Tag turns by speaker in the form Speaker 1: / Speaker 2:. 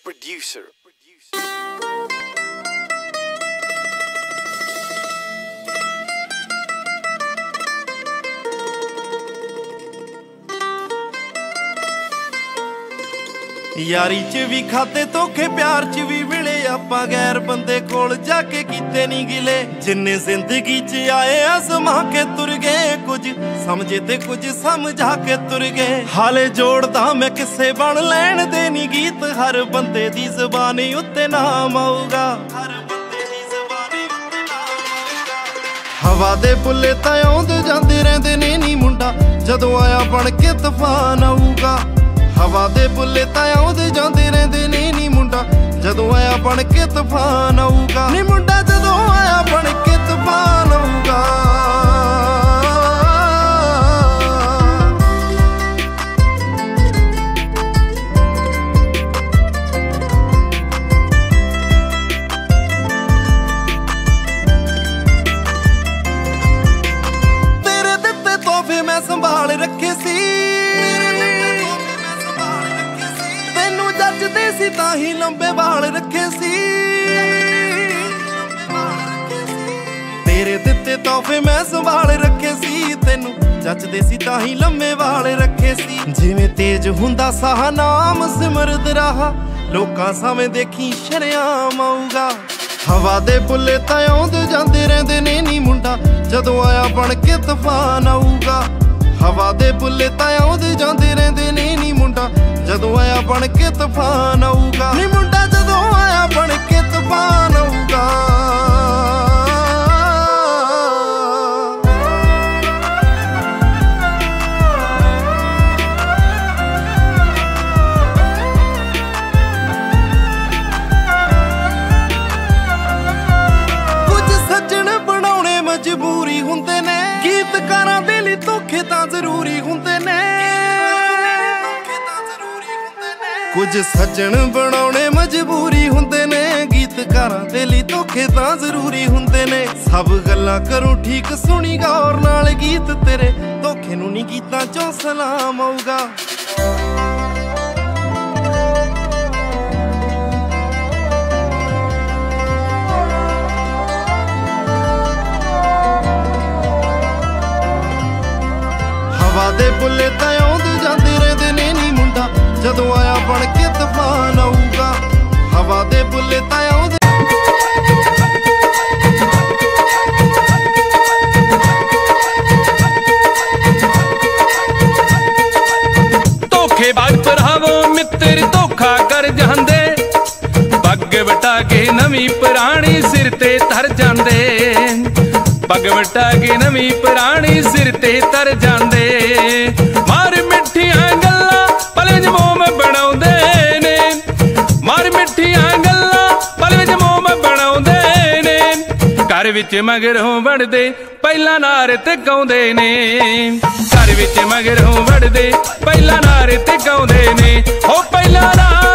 Speaker 1: producer.
Speaker 2: यारी च भी खाते धोखे, प्यार च भी मिले आपां, गैर बंदे कोल जाके कीते नहीं गिले। जिन्ने जिंदगी च आए आजमा के तुर गए, कुछ समझे ते कुछ समझा के तुर गए। हाले जोड़दा मैं किसे बन लैण दे नी गीत, हर बंदे दी ज़बानी उत्ते नाम आऊगा, हर बंदे दी ज़बानी उत्ते नाम आऊगा। हवा दे बुल्ले तां आउंदे जांदे रहिंदे ने नी मुंडा, जदों आया बन के तूफान आऊगा। हवा दे बुल्ले तां आउंदे जांदे रहिंदे ने नी मुंडा, जदों आया बन के तूफान आऊगा। नी मुंडा जदों आया बन के तूफान आऊगा। तेरे दित्ते तोहफे मैं संभाल रखे सी, जचदे सी तां ही लंबे वाल रखे सी। तेरे दित्ते तोहफे मैं संभाल रखे सी, तेनू जचदे सी तां ही लंबे वाल रखे सी। जिवें तेज हुंदा साह नाम सिमरद रहा, लोकां सावें देखी शरेआम आऊगा। हवा दे बुल्ले तां आउंदे जांदे रहिंदे ने नी मुंडा, जदों आया बन के तूफान आऊगा। हवा दे बुल्ले तां आउंदे जांदे रहिंदे ने नी मुंडा, जदों आया बन के तूफान आऊगा। नी मुंडा जदों आया बन के तूफान आऊगा। कुछ सज्जण बनाउणे मजबूरी हुंदे ने, गीतकारां दे लई धोखे तां जरूरी हुंदे ने। कुछ सज्जण बनाउणे मजबूरी हुंदे ने, गीतकारां दे लई धोखे तां जरूरी हुंदे ने। सब गल्लां करूं ठीक सुनी गौर नाल, गीत तेरे धोखे नूं नी गीतां चों सलाम आऊगा। हवा दे बुल्ले तां आउंदे जांदे रहिंदे ने नी मुंडा, जदों आया बन के तूफान आऊगा। हवा दे बुल्ले तां आउंदे
Speaker 3: धोखेबाज भरावो मित्र धोखा कर जांदे, पग वटा के नवीं पुरानी सिर ते तर जांदे। पग वटा के नवीं पुरानी सिर ते तर जांदे। मार मिठियां गल्लां पल विच मोम बनाउंदे ने, मार मिठियां गल्लां पल विच मोम बनाउंदे ने। घर विच मगरों वड़दे पहला नारे ते गाउंदे ने, घर विच मगरों वड़दे पहला नारे ते गाउंदे ने। ओ पहला नार